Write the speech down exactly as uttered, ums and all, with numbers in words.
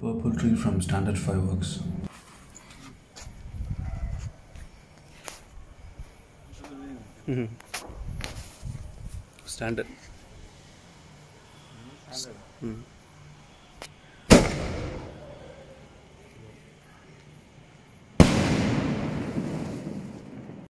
Purple tree from Standard Fireworks. Mm-hmm. Standard. Mm.